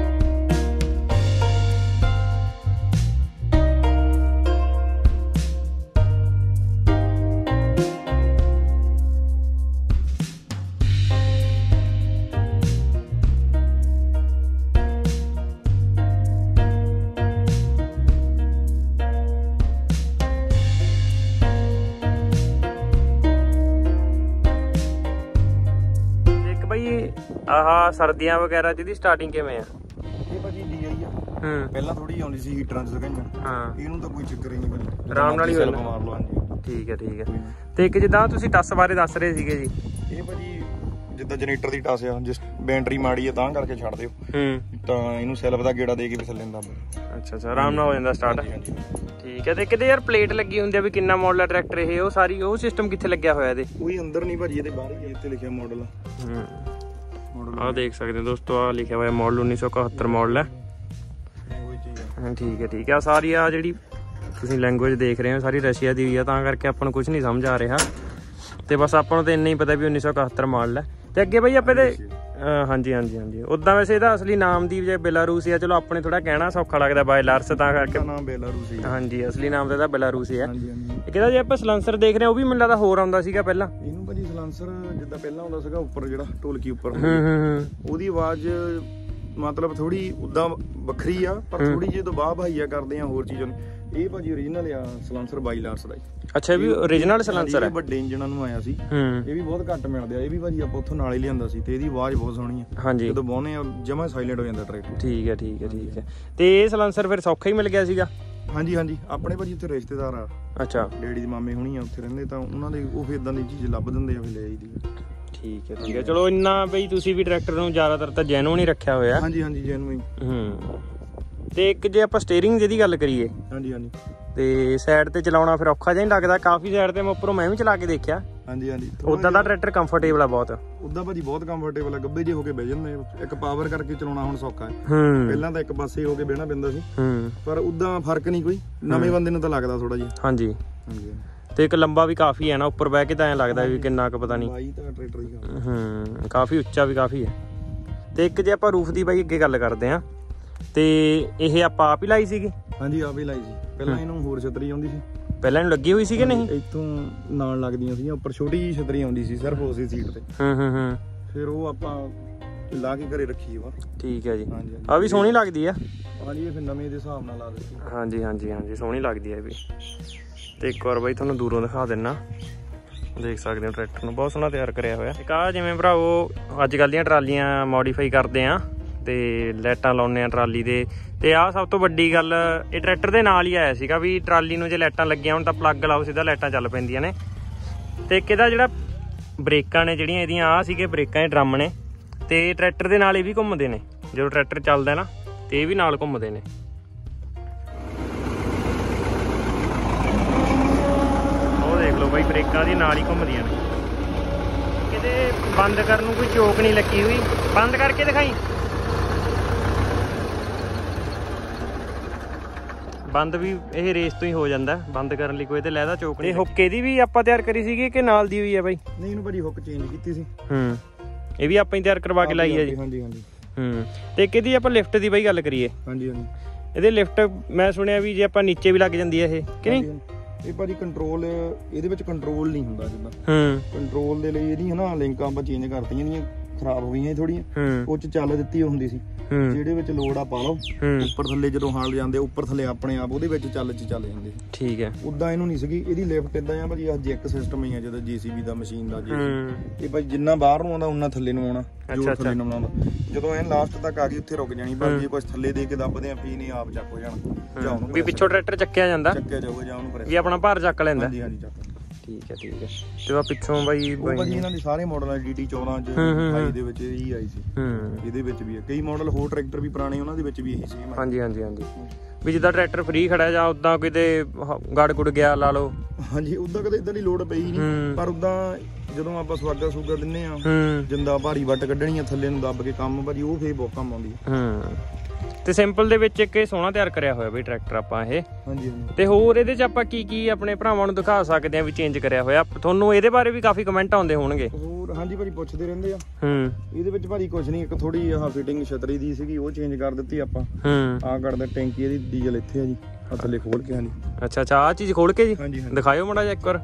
ਆਹ ਸਰਦੀਆਂ ਵਗੈਰਾ ਜਿਹਦੀ ਸਟਾਰਟਿੰਗ ਕਿਵੇਂ ਆ? ਇਹ ਭਾਜੀ DI ਆ। ਪਹਿਲਾਂ ਥੋੜੀ ਆਉਂਦੀ ਸੀ ਹੀਟਰਾਂ ਚ ਸਕੰਜਾ। ਹਾਂ, ਇਹਨੂੰ ਤਾਂ ਕੋਈ ਚੱਕਰ ਹੀ ਨਹੀਂ ਭਾਜੀ, ਆਰਾਮ ਨਾਲ ਹੀ ਮਾਰ ਲਓ। ਹਾਂਜੀ, ਠੀਕ ਹੈ, ਠੀਕ ਹੈ। ਤੇ ਇੱਕ ਜਿੱਦਾਂ ਤੁਸੀਂ ਟੱਸ ਬਾਰੇ ਦੱਸ ਰਹੇ ਸੀਗੇ ਜੀ, ਇਹ ਭਾਜੀ ਜਿੱਦਾਂ ਜਨਰੇਟਰ ਦੀ ਟੱਸ ਆ, ਜਿਸ ਬੈਟਰੀ ਮਾੜੀ ਆ ਤਾਂ ਕਰਕੇ ਛੱਡ ਦਿਓ, ਤਾਂ ਇਹਨੂੰ ਸੈਲਫ ਦਾ ਗੇੜਾ ਦੇ ਕੇ ਵੀ ਥੱਲੇ ਲੈਂਦਾ। ਅੱਛਾ ਅੱਛਾ, ਆਰਾਮ ਨਾਲ ਹੋ ਜਾਂਦਾ ਸਟਾਰਟ। ਠੀਕ ਹੈ। ਤੇ ਕਿਤੇ ਯਾਰ ਪਲੇਟ ਲੱਗੀ ਹੁੰਦੀ ਆ ਵੀ ਕਿੰਨਾ ਮਾਡਲ ਆ ਟਰੈਕਟਰ ਇਹ, ਉਹ ਸਾਰੀ ਉਹ ਸਿਸਟਮ ਕਿੱਥੇ ਲੱਗਿਆ ਹੋਇਆ ਇਹਦੇ? ਕੋਈ ਅੰਦਰ ਨਹੀਂ ਭਾਜੀ, ਇਹਦੇ ਬਾਹਰ ਹੀ ਇੱਥੇ ਲਿਖਿਆ ਮਾਡਲ। ਆਹ ਦੇਖ ਸਕਦੇ ਹੋ ਦੋਸਤੋ, ਆਹ ਲਿਖਿਆ ਹੋਇਆ ਮਾਡਲ 1971 ਮਾਡਲ ਹੈ। ਠੀਕ ਹੈ, ਠੀਕ ਹੈ। ਸਾਰੀ ਆ ਜਿਹੜੀ ਤੁਸੀਂ ਲੈਂਗੁਏਜ ਦੇਖ ਰਹੇ ਹੋ ਸਾਰੀ ਰਸ਼ੀਆ ਦੀ ਹੋਈ ਆ, ਤਾਂ ਕਰਕੇ ਆਪਾਂ ਨੂੰ ਕੁਝ ਨਹੀਂ ਸਮਝ ਆ ਰਿਹਾ। ਤੇ ਬਸ ਆਪਾਂ ਨੂੰ ਤਾਂ ਇੰਨਾ ਹੀ ਪਤਾ ਵੀ 1971 ਮਾਡਲ ਹੈ। ਤੇ ਅੱਗੇ ਬਈ ਆਪਾਂ ਇਹਦੇ ਹਾਂਜੀ ਹਾਂਜੀ ਹਾਂਜੀ, ਉਦਾਂ ਵੈਸੇ ਇਹਦਾ ਅਸਲੀ ਨਾਮ ਦੀ ਬਜਾਏ ਬੇਲਾਰੂਸੀ ਆ। ਚਲੋ ਆਪਣੇ ਥੋੜਾ ਕਹਿਣਾ ਸੌਖਾ ਲੱਗਦਾ ਬਾਇਲਾਰਸ, ਤਾਂ ਕਰਕੇ ਨਾਮ ਬੇਲਾਰੂਸੀ। ਹਾਂਜੀ, ਅਸਲੀ ਨਾਮ ਤਾਂ ਇਹਦਾ ਬੇਲਾਰੂਸੀ ਹੈ। ਕਿਹਦਾ ਜੇ ਆਪਾਂ ਸਲੈਂਸਰ ਦੇਖ ਰਹੇ ਹਾਂ, ਉਹ ਵੀ ਮੈਨੂੰ ਲੱਗਦਾ ਹੋਰ ਆਉਂਦਾ ਸੀਗਾ ਪਹਿਲਾਂ। ਇਹਨੂੰ ਭਾਜੀ ਸਲੈਂਸਰ ਜਿੱਦਾਂ ਪਹਿਲਾਂ ਆਉਂਦਾ ਸੀਗਾ ਉੱਪਰ, ਜਿਹੜਾ ਢੋਲਕੀ ਉੱਪਰ ਉਹਦੀ ਆਵਾਜ਼ ਮਤਲਬ ਥੋੜੀ ਉਦਾਂ ਵੱਖਰੀ ਆ, ਪਰ ਥੋੜੀ ਜਿਹੀ ਦਬਾਅ ਭਾਈਆ ਕਰਦੇ ਆ ਹੋਰ ਚੀਜ਼ਾਂ ਨੂੰ। ਇਹ ਭਾਜੀ ਓਰੀਜਨਲ ਆ ਸਲੈਂਸਰ ਬਾਇਲਾਰਸ ਦਾ। ਅੱਛਾ, ਇਹ ਵੀ ਓਰੀਜਨਲ ਸਲੈਂਸਰ ਹੈ? ਵੱਡੇ ਇੰਜਨਾਂ ਨੂੰ ਆਇਆ ਸੀ, ਇਹ ਵੀ ਬਹੁਤ ਘੱਟ ਮਿਲਦੇ ਆ। ਇਹ ਵੀ ਭਾਜੀ ਆਪਾਂ ਉੱਥੋਂ ਨਾਲ ਹੀ ਲਿਆਂਦਾ ਸੀ, ਤੇ ਇਹਦੀ ਆਵਾਜ਼ ਬਹੁਤ ਸੋਹਣੀ ਆ। ਹਾਂਜੀ, ਜਦੋਂ ਬਾਉਨੇ ਆ ਜਮਾ ਸਾਇਲੈਂਟ ਹੋ ਜਾਂਦਾ ਟਰੈਕਟਰ। ਠੀਕ ਹੈ, ਠੀਕ ਹੈ, ਠੀਕ ਹੈ। ਤੇ ਇਹ ਸਲੈਂਸਰ ਫਿਰ ਸੌਖਾ ਹੀ ਮਿਲ ਗਿਆ ਸੀਗਾ? ਹਾਂਜੀ ਹਾਂਜੀ, ਆਪਣੇ ਭਾਜੀ ਉੱਥੇ ਰਿਸ਼ਤੇਦਾਰ ਆ। ਅੱਛਾ, ਡੈਡੀ ਦੇ ਮਾਮੇ ਹੁਣੀ ਆ ਉੱਥੇ ਰਹਿੰਦੇ, ਤਾਂ ਉਹਨਾਂ ਦੇ ਉਹ ਫਿਰ ਇਦਾਂ ਦੀ ਚੀਜ਼ ਲੱਭ ਦਿੰਦੇ ਆ, ਫਿਰ ਲੈ ਆਈਦੀ। ਠੀਕ ਹੈ, ਠੀਕ ਹੈ। ਚਲੋ ਇੰਨਾ ਬਈ ਤੁਸੀਂ ਵੀ ਟਰੈਕਟਰ ਨੂੰ ਜ਼ਿਆਦਾਤਰ ਤਾਂ ਜੈਨੂਇਨ ਹੀ ਰੱਖਿਆ ਹੋਇਆ। ਹਾਂਜੀ ਹਾਂਜੀ, ਜੈਨੂਇਨ। ਤੇ ਇੱਕ ਜੇ ਆਪਾਂ ਸਟੀਅਰਿੰਗ ਜਿਹਦੀ ਗੱਲ ਕਰੀਏ, ਹਾਂਜੀ ਹਾਂਜੀ, ਤੇ ਸਾਈਡ ਤੇ ਚਲਾਉਣਾ ਫਿਰ ਔਖਾ ਜਿਹਾ ਨਹੀਂ ਲੱਗਦਾ? ਕਾਫੀ ਸਾਈਡ ਤੇ ਮੈਂ ਉੱਪਰੋਂ ਮੈਂ ਵੀ ਚਲਾ ਕੇ ਦੇਖਿਆ। ਹਾਂਜੀ ਹਾਂਜੀ, ਉਦਾਂ ਦਾ ਟਰੈਕਟਰ ਕੰਫਰਟੇਬਲ ਆ ਬਹੁਤ? ਉਦਾਂ ਭਾਜੀ ਬਹੁਤ ਕੰਫਰਟੇਬਲ ਆ, ਗੱਬੇ ਜੇ ਹੋ ਕੇ ਬਹਿ ਜਾਂਦੇ। ਇੱਕ ਪਾਵਰ ਕਰਕੇ ਚਲਾਉਣਾ ਹੁਣ ਸੌਖਾ ਹੈ, ਪਹਿਲਾਂ ਤਾਂ ਇੱਕ ਪਾਸੇ ਹੋ ਕੇ ਬਹਿਣਾ ਪੈਂਦਾ ਸੀ, ਪਰ ਉਦਾਂ ਫਰਕ ਨਹੀਂ ਕੋਈ। ਨਵੇਂ ਬੰਦੇ ਨੂੰ ਤਾਂ ਲੱਗਦਾ ਥੋੜਾ ਜਿਹਾ। ਹਾਂਜੀ ਹਾਂਜੀ, ਤੇ ਇੱਕ ਲੰਬਾ ਵੀ ਕਾਫੀ ਹੈ ਨਾ, ਉੱਪਰ ਬਹਿ ਕੇ ਤਾਂ ਐਂ ਲੱਗਦਾ ਵੀ ਕਿੰਨਾ ਕੁ ਪਤਾ ਨਹੀਂ। ਬਾਈ ਤਾਂ ਟਰੈਕਟਰ ਦੀ ਕਾਫੀ ਉੱਚਾ ਵੀ ਕਾਫੀ ਹੈ। ਤੇ ਇੱਕ ਜੇ ਆਪਾਂ ਰੂਫ ਦੀ ਬਾਈ ਅੱਗੇ ਗੱਲ ਕਰਦੇ ਆ, ਤੇ ਇਹ ਆਪਾਂ ਆਪ ਹੀ ਲਾਈ ਸੀਗੀ? ਹਾਂਜੀ, ਆਪ ਹੀ ਲਾਈ ਸੀ। ਪਹਿਲਾਂ ਇਹਨੂੰ ਹੋਰ ਛਤਰੀ ਆਉਂਦੀ ਸੀ, ਪਹਿਲਾਂ ਇਹਨੂੰ ਲੱਗੀ ਹੋਈ ਸੀ ਕਿ ਨਹੀਂ? ਇੱਥੋਂ ਨਾਲ ਲੱਗਦੀਆਂ ਸੀ ਉੱਪਰ, ਛੋਟੀ ਜਿਹੀ ਛਤਰੀ ਆਉਂਦੀ ਸੀ ਸਿਰਫ ਉਸੇ ਸੀਟ ਤੇ। ਫਿਰ ਉਹ ਆਪਾਂ ਲਾ ਕੇ ਘਰੇ ਰੱਖੀ ਵਾ। ਠੀਕ ਹੈ ਜੀ, ਆ ਵੀ ਸੋਹਣੀ ਲੱਗਦੀ ਆ। ਹਾਂਜੀ, ਇਹ ਫਿਰ ਨਵੇਂ ਦੇ ਹਿਸਾਬ ਨਾਲ ਲਾ ਦਿੱਤੀ। ਹਾਂਜੀ ਹਾਂਜੀ ਹਾਂਜੀ, ਸੋਹਣੀ ਲੱਗਦੀ ਹੈ ਵੀ। ਤੇ ਇੱਕ ਵਾਰ ਬਾਈ ਤੁਹਾਨੂੰ ਦੂਰੋਂ ਦਿਖਾ ਦਿੰਨਾ, ਦੇਖ ਸਕਦੇ ਹੋ ਟਰੈਕਟਰ ਨੂੰ ਬਹੁਤ ਸੋਹਣਾ ਤਿਆਰ ਕਰਿਆ ਹੋਇਆ। ਇੱਕ ਆਹ ਜਿਵੇਂ ਭਰਾਵੋ ਅੱਜ ਕੱਲ੍ਹ ਦੀਆਂ ਟਰਾਲੀਆਂ ਮੋਡੀਫਾਈ ਕਰਦੇ ਆ ਤੇ ਲਾਈਟਾਂ ਲਾਉਂਦੇ ਆ ਟਰਾਲੀ ਦੇ, ਤੇ ਆਹ ਸਭ ਤੋਂ ਵੱਡੀ ਗੱਲ ਇਹ ਟਰੈਕਟਰ ਦੇ ਨਾਲ ਹੀ ਆਇਆ ਸੀਗਾ ਵੀ ਟਰਾਲੀ ਨੂੰ ਜੇ ਲਾਈਟਾਂ ਲੱਗੀਆਂ ਹੁਣ ਤਾਂ ਪਲੱਗ ਲਾਓ ਸਿੱਧਾ ਲਾਈਟਾਂ ਚੱਲ ਪੈਂਦੀਆਂ ਨੇ। ਤੇ ਇੱਕ ਇਹਦਾ ਜਿਹੜਾ ਬ੍ਰੇਕਾਂ ਨੇ ਜਿਹੜੀਆਂ ਇਹਦੀਆਂ ਆਹ ਸੀਗੇ ਬ੍ਰੇਕਾਂ ਦੇ ਡਰਮ ਨੇ, ਤੇ ਟਰੈਕਟਰ ਦੇ ਨਾਲ ਇਹ ਵੀ ਘੁੰਮਦੇ ਨੇ ਜਦੋਂ ਟਰੈਕਟਰ ਚੱਲਦਾ ਨਾ, ਤੇ ਇਹ ਵੀ ਨਾਲ ਘੁੰਮਦੇ ਨੇ। ਉਹ ਦੇਖ ਲਓ ਬਾਈ ਬ੍ਰੇਕਾਂ ਦੀ ਨਾਲ ਹੀ ਘੁੰਮਦੀਆਂ ਨੇ, ਕਿਤੇ ਬੰਦ ਕਰਨ ਨੂੰ ਕੋਈ ਚੋਕ ਨਹੀਂ ਲੱਗੀ ਹੋਈ। ਬੰਦ ਕਰਕੇ ਦਿਖਾਈ, ਬੰਦ ਵੀ ਇਹ ਰੇਸ ਤੋਂ ਹੀ ਹੋ ਜਾਂਦਾ ਬੰਦ ਕਰਨ ਲਈ, ਕੋਈ ਤੇ ਲੈਦਾ ਚੋਕ ਨਹੀਂ। ਹੁੱਕ ਇਹਦੀ ਵੀ ਆਪਾਂ ਤਿਆਰ ਕਰੀ ਸੀਗੀ ਕਿ ਨਾਲ ਦੀ ਹੋਈ ਆ ਬਾਈ? ਨਹੀਂ ਇਹਨੂੰ ਭਾਜੀ ਹੁੱਕ ਚੇਂਜ ਕੀਤੀ ਸੀ। ਇਹ ਵੀ ਆਪਾਂ ਹੀ ਤਿਆਰ ਕਰਵਾ ਕੇ ਲਾਈ ਆ ਜੀ? ਹਾਂਜੀ ਹਾਂਜੀ। ਤੇ ਕਿਹਦੀ ਆਪਾਂ ਲਿਫਟ ਦੀ ਬਾਈ ਗੱਲ ਕਰੀਏ? ਹਾਂਜੀ ਹਾਂਜੀ। ਇਹਦੇ ਲਿਫਟ ਮੈਂ ਸੁਣਿਆ ਵੀ ਜੇ ਆਪਾਂ ਨੀਚੇ ਵੀ ਲੱਗ ਜਾਂਦੀ ਆ ਇਹ ਕਿ ਨਹੀਂ? ਇਹ ਭਾਜੀ ਕੰਟਰੋਲ ਇਹਦੇ ਵਿੱਚ ਕੰਟਰੋਲ ਨਹੀਂ ਹੁੰਦਾ ਜਿੱਦਾਂ। ਕੰਟਰੋਲ ਦੇ ਲਈ ਇਹਦੀ ਹਨਾ ਲਿੰਕਾਂ ਆਪਾਂ ਚੇਂਜ ਕਰਤੀਆਂ, ਇਹਦੀਆਂ ਖਰਾਬ ਹੋ ਗਈਆਂ ਥੋੜੀਆਂ, ਉਹ ਚ ਚੱਲ ਦਿੱਤੀ ਹੁੰਦੀ ਸੀ, ਜਿਹੜੇ ਵਿੱਚ ਲੋਡ ਆ ਪਾ ਲਓ ਉੱਪਰ ਥੱਲੇ ਜਦੋਂ ਹਾਲ ਜਾਂਦੇ ਉੱਪਰ ਥੱਲੇ ਆਪਣੇ ਆਪ ਉਹਦੇ ਵਿੱਚ ਚੱਲ ਜਾਂਦੇ। ਠੀਕ ਹੈ। ਉਦਾਂ ਇਹਨੂੰ ਨਹੀਂ ਸੀਗੀ ਇਹਦੀ ਲਿਫਟ ਇਦਾਂ ਆ ਭਾਜੀ, ਆਹ ਜੈਕ ਸਿਸਟਮ ਹੀ ਆ ਜਦੋਂ ਜੀਸੀਬੀ ਦਾ ਮਸ਼ੀਨ ਦਾ ਇਹ ਭਾਜੀ ਜਿੰਨਾ ਬਾਹਰ ਨੂੰ ਆਉਂਦਾ ਉਹਨਾਂ ਥੱਲੇ ਨੂੰ ਆਉਣਾ, ਜੋਰ ਥੱਲੇ ਨੂੰ ਆਉਂਦਾ। ਜਦੋਂ ਇਹ ਲਾਸਟ ਤੱਕ ਆ ਗਈ ਉੱਥੇ ਰੁਕ ਜਾਣੀ, ਪਰ ਜੇ ਕੁਝ ਥੱਲੇ ਦੇ ਕੇ ਦੱਬਦੇ ਆ ਪੀ ਨਹੀਂ ਆਪ ਚੱਕ ਹੋ ਜਾਣਾ, ਜਾਂ ਉਹਨੂੰ ਵੀ ਪਿੱਛੋਂ ਟਰੈਕਟਰ ਚੱਕਿਆ ਜਾਂਦਾ, ਚੱਕਿਆ ਜਾਊਗਾ ਜਾਂ ਉਹਨੂੰ ਵੀ ਆਪਣਾ ਭਾਰ ਚੱਕ ਲੈਂਦਾ। ਹਾਂਜੀ ਹਾਂਜੀ ਚੱਕ। ਠੀਕ ਹੈ ਠੀਕ ਹੈ। ਤੇ ਆ ਪਿੱਛੋਂ ਬਾਈ ਭਾਜੀ ਇਹਨਾਂ ਦੇ ਸਾਰੇ ਮਾਡਲ ਆ DT 14 ਚ 28 ਦੇ ਵਿੱਚ ਇਹੀ ਆਈ ਸੀ, ਇਹਦੇ ਵਿੱਚ ਵੀ ਹੈ ਕਈ ਮਾਡਲ ਹੋਰ ਟਰੈਕਟਰ ਵੀ ਪੁਰਾਣੇ ਉਹਨਾਂ ਦੇ ਵਿੱਚ ਵੀ ਇਹੀ ਸੀ। ਹਾਂਜੀ ਹਾਂਜੀ ਹਾਂਜੀ। ਵੀ ਜਿੱਦਾਂ ਟਰੈਕਟਰ ਫ੍ਰੀ ਖੜਾ ਜਾਂ ਉਦਾਂ ਕਿਤੇ ਗੜ ਗੁੜ ਗਿਆ ਲਾ ਲਓ। ਹਾਂਜੀ ਉਦਾਂ ਕਦੇ ਇਦਾਂ ਦੀ ਲੋੜ ਪਈ ਨਹੀਂ, ਪਰ ਉਦਾਂ ਜਦੋਂ ਆਪਾਂ ਸਵਾਗਾ ਸੂਗਾ ਦਿੰਨੇ ਆ ਜਿੰਦਾ ਭਾਰੀ ਵੱਟ ਕੱਢਣੀ ਆ ਥੱਲੇ ਨੂੰ ਦੱਬ ਕੇ ਕੰਮ ਭਾਜੀ ਉਹ ਫੇਰ ਬਹੁਤ ਕੰਮ ਆਉਂਦੀ ਹੈ। ਤੇ ਸਿੰਪਲ ਦੇ ਵਿੱਚ ਇੱਕ ਇਹ ਸੋਹਣਾ ਤਿਆਰ ਕਰਿਆ ਹੋਇਆ ਬਈ ਟਰੈਕਟਰ ਆਪਾਂ ਇਹ। ਹਾਂਜੀ। ਤੇ ਹੋਰ ਇਹਦੇ ਚ ਆਪਾਂ ਕੀ ਕੀ ਆਪਣੇ ਭਰਾਵਾਂ ਨੂੰ ਦਿਖਾ ਸਕਦੇ ਆ ਵੀ ਚੇਂਜ ਕਰਿਆ ਹੋਇਆ? ਤੁਹਾਨੂੰ ਇਹਦੇ ਬਾਰੇ ਵੀ ਕਾਫੀ ਕਮੈਂਟ ਆਉਂਦੇ ਹੋਣਗੇ। ਹੋਰ ਹਾਂਜੀ ਭਾਜੀ ਪੁੱਛਦੇ ਰਹਿੰਦੇ ਆ। ਇਹਦੇ ਵਿੱਚ ਭਾਜੀ ਕੁਝ ਨਹੀਂ, ਇੱਕ ਥੋੜੀ ਆਹ ਫਿਟਿੰਗ ਛਤਰੀ ਦੀ ਸੀਗੀ ਉਹ ਚੇਂਜ ਕਰ ਦਿੱਤੀ ਆਪਾਂ। ਆਹ ਕਰਦੇ ਟੈਂਕੀ ਇਹਦੀ ਡੀਜ਼ਲ ਇੱਥੇ ਆ ਜੀ, ਆ ਥੱਲੇ ਖੋਲ ਕੇ। ਹਾਂਜੀ ਅੱਛਾ ਅੱਛਾ ਆਹ ਚੀਜ਼ ਖੋਲ ਕੇ ਜੀ ਦਿਖਾਇਓ ਮਾੜਾ ਜਿਹਾ ਇੱਕ ਵਾਰ।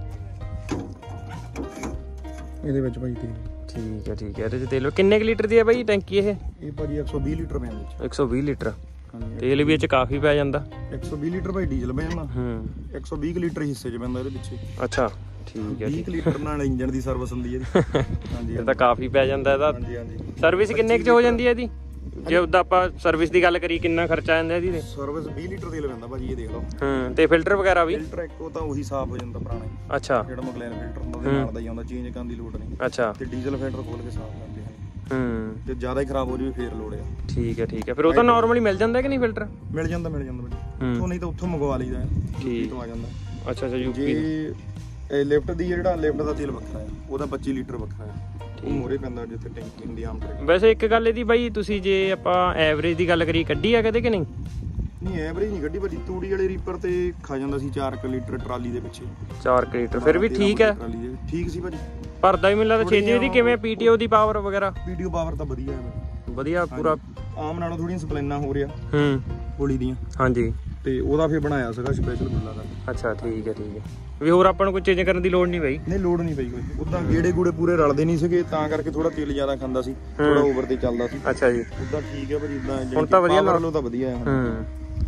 ਇਹਦੇ ਵਿੱਚ ਭਾਜੀ ਤੇਲ। ਠੀਕ ਹੈ ਠੀਕ ਹੈ। ਇਹਦੇ ਚ ਤੇਲ ਕਿੰਨੇ ਕੁ ਲੀਟਰ ਦੀ ਹੈ ਬਾਈ ਟੈਂਕੀ ਇਹ? ਇਹ ਭਾਜੀ 120 ਲੀਟਰ ਪੈਂਦਾ ਵਿੱਚ। 120 ਲੀਟਰ ਤੇਲ ਵੀ ਇਹ ਚ ਕਾਫੀ ਪੈ ਜਾਂਦਾ। 120 ਲੀਟਰ ਭਾਈ ਡੀਜ਼ਲ ਪੈ ਜਾਂਦਾ। 120 ਲੀਟਰ ਹਿੱਸੇ ਚ ਪੈਂਦਾ ਇਹਦੇ ਪਿੱਛੇ। ਅੱਛਾ ਠੀਕ ਹੈ। 20 ਲੀਟਰ ਨਾਲ ਇੰਜਨ ਦੀ ਸਰਵਿਸ ਹੁੰਦੀ ਹੈ ਇਹਦੀ। ਹਾਂਜੀ ਇਹ ਤਾਂ ਕਾਫੀ ਪੈ ਜਾਂਦਾ ਇਹਦਾ। ਹਾਂਜੀ ਹਾਂਜੀ। ਸਰਵਿਸ ਕਿੰਨੇ ਕੁ ਚ ਹੋ ਜਾਂਦੀ ਹੈ ਇਹਦੀ? ਜੇ ਉਦਾਂ ਆਪਾਂ ਸਰਵਿਸ ਦੀ ਗੱਲ ਕਰੀ ਕਿੰਨਾ ਖਰਚਾ ਆ ਜਾਂਦਾ ਇਹਦੀ? ਸਰਵਿਸ 20 ਲੀਟਰ ਤੇਲ ਪੈਂਦਾ ਭਾਜੀ ਇਹ ਦੇਖ ਲਓ। ਤੇ ਫਿਲਟਰ ਵਗੈਰਾ ਵੀ? ਫਿਲਟਰ ਇੱਕੋ ਤਾਂ ਉਹੀ ਸਾਫ਼ ਹੋ ਜਾਂਦਾ ਪੁਰਾਣਾ। ਅੱਛਾ ਜਿਹੜਾ ਮਕਲੈਨ ਫਿਲਟਰ ਹੁੰਦਾ ਉਹਦੇ ਨਾਲ ਦਾ ਹੀ ਆਉਂਦਾ, ਚੇਂਜ ਕਰਨ ਦੀ ਲੋੜ ਨਹੀਂ। ਅੱਛਾ। ਤੇ ਡੀਜ਼ਲ ਫਿਲਟਰ ਖੋਲ ਕੇ ਸਾਫ਼ ਕਰਦੇ ਆ। ਜੇ ਜ਼ਿਆਦਾ ਹੀ ਖਰਾਬ ਹੋ ਜਾਵੇ ਫੇਰ ਲੋੜ ਆ। ਠੀਕ ਹੈ ਠੀਕ ਹੈ। ਫਿਰ ਉਹ ਤਾਂ ਨਾਰਮਲੀ ਮਿਲ ਜਾਂਦਾ ਕਿ ਨਹੀਂ ਫਿਲਟਰ? ਮਿਲ ਜਾਂਦਾ ਭਾਜੀ ਉੱਥੋਂ, ਨਹੀਂ ਤਾਂ ਉੱਥੋਂ ਮੰਗਵਾ ਲਈਦਾ ਠੀਕ ਤੋਂ ਆ ਜਾਂਦਾ। ਅੱਛਾ ਅੱਛਾ ਯੂਪੀ। ਇਹ ਲਿਫਟ ਦੀ ਜਿਹੜਾ ਲਿਫਟ ਦਾ ਤੇਲ ਵੱਖਰਾ ਆ, ਉਹਦਾ 25 ਲੀਟਰ ਵੱਖਰਾ ਆ, ਉਹ ਮੋਰੇ ਪੈਂਦਾ ਜਿੱਥੇ ਟੈਂਕੀ ਹੁੰਦੀ ਆਮ ਟਰੈਕ। ਵੈਸੇ ਇੱਕ ਗੱਲ ਇਹਦੀ ਬਾਈ ਤੁਸੀਂ ਜੇ ਆਪਾਂ ਐਵਰੇਜ ਦੀ ਗੱਲ ਕਰੀਏ ਕੱਢੀ ਆ ਕਦੇ ਕਿ ਨਹੀਂ? ਨਹੀਂ ਐਵਰੇਜ ਨਹੀਂ ਕੱਢੀ ਭਾਜੀ, ਤੂੜੀ ਵਾਲੇ ਰੀਪਰ ਤੇ ਖਾ ਜਾਂਦਾ ਸੀ 4 ਲੀਟਰ ਟਰਾਲੀ ਦੇ ਪਿੱਛੇ। 4 ਲੀਟਰ ਫਿਰ ਵੀ ਠੀਕ ਹੈ। ਠੀਕ ਸੀ ਭਾਜੀ, ਭਰਦਾ ਵੀ ਮੈਨੂੰ ਲੱਗਦਾ ਛੇਤੀ। ਇਹਦੀ ਕਿਵੇਂ ਪੀਟੀਓ ਦੀ ਪਾਵਰ ਵਗੈਰਾ? ਪੀਟੀਓ ਪਾਵਰ ਤਾਂ ਵਧੀਆ ਹੈ, ਵਧੀਆ ਪੂਰਾ ਆਮ ਨਾਲੋਂ ਥੋੜੀਆਂ ਸਪਲਾਈਨਾਂ ਹੋ ਰਿਹਾ ਹੋਲੀ ਦੀਆਂ। ਹਾਂਜੀ। ਤੇ ਉਹਦਾ ਫਿਰ ਬਣਾਇਆ ਸੀਗਾ ਸਪੈਸ਼ਲ ਬੁੱਲਾ ਦਾ। ਅੱਛਾ ਠੀਕ ਹੈ ਠੀਕ ਹੈ। ਵੀ ਹੋਰ ਆਪਾਂ ਨੂੰ ਕੋਈ ਚੇਂਜ ਕਰਨ ਦੀ ਲੋੜ ਨਹੀਂ ਪਈ? ਨਹੀਂ ਲੋੜ ਨਹੀਂ ਪਈ ਕੋਈ। ਉਦਾਂ ਗੇੜੇ ਗੂੜੇ ਪੂਰੇ ਰਲਦੇ ਨਹੀਂ ਸੀਗੇ ਤਾਂ ਕਰਕੇ ਥੋੜਾ ਤੇਲ ਜ਼ਿਆਦਾ ਖਾਂਦਾ ਸੀ, ਥੋੜਾ ਓਵਰ ਤੇ ਚੱਲਦਾ ਸੀ। ਅੱਛਾ ਜੀ। ਉਦਾਂ ਠੀਕ ਹੈ ਭਾਜੀ, ਇਦਾਂ ਹੁਣ ਤਾਂ ਵਧੀਆ ਲਾ ਲਓ ਤਾਂ ਵਧੀਆ ਹੈ।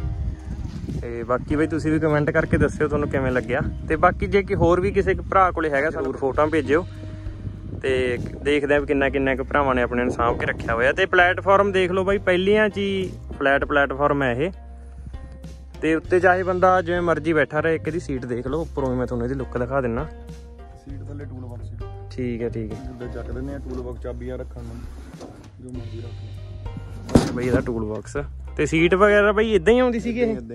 ਤੇ ਬਾਕੀ ਬਈ ਤੁਸੀਂ ਵੀ ਕਮੈਂਟ ਕਰਕੇ ਦੱਸਿਓ ਤੁਹਾਨੂੰ ਕਿਵੇਂ ਲੱਗਿਆ। ਤੇ ਬਾਕੀ ਜੇ ਕਿ ਹੋਰ ਵੀ ਕਿਸੇ ਭਰਾ ਕੋਲੇ ਹੈਗਾ ਸਾਨੂੰ ਫੋਟੋਆਂ ਭੇਜਿਓ ਤੇ ਦੇਖਦੇ ਆ ਵੀ ਕਿੰਨਾ ਕਿੰਨਾ ਕੁ ਭਰਾਵਾਂ ਨੇ ਆਪਣੇ ਨੂੰ ਸਾਂਭ ਕੇ ਰੱਖਿਆ ਹੋਇਆ। ਤੇ ਪਲੇਟਫਾਰਮ ਦੇਖ ਲਓ ਬਾਈ, ਪਹਿਲੀਆਂ ਚ ਹੀ ਫਲੈਟ ਪਲੇਟਫਾਰਮ ਹੈ ਇਹ, ਤੇ ਉੱਤੇ ਚਾਹੇ ਬੰਦਾ ਜਿਵੇਂ ਮਰਜ਼ੀ ਬੈਠਾ ਰਹੇ। ਇੱਕ ਇਹਦੀ ਸੀਟ ਦੇਖ ਲਓ ਉੱਪਰੋਂ, ਮੈਂ ਤੁਹਾਨੂੰ ਇਹਦੀ ਲੁੱਕ ਦਿਖਾ ਦਿੰਨਾ। ਸੀਟ ਥੱਲੇ ਟੂਲ ਬਾਕਸ। ਠੀਕ ਹੈ ਠੀਕ ਹੈ। ਜਿੱਦਾਂ ਚੱਕ ਦਿੰਦੇ ਆ ਟੂਲ ਬਾਕਸ, ਚਾਬੀਆਂ ਰੱਖਣ ਨੂੰ ਜੋ ਮਰਜ਼ੀ ਰੱਖ ਲਓ ਬਈ ਇਹਦਾ ਟੂਲ ਬਾਕਸ। ਤੇ ਸੀਟ ਵਗੈਰਾ ਬਈ ਇਦਾਂ ਹੀ ਆਉਂਦੀ ਸੀਗੀ ਇਹ?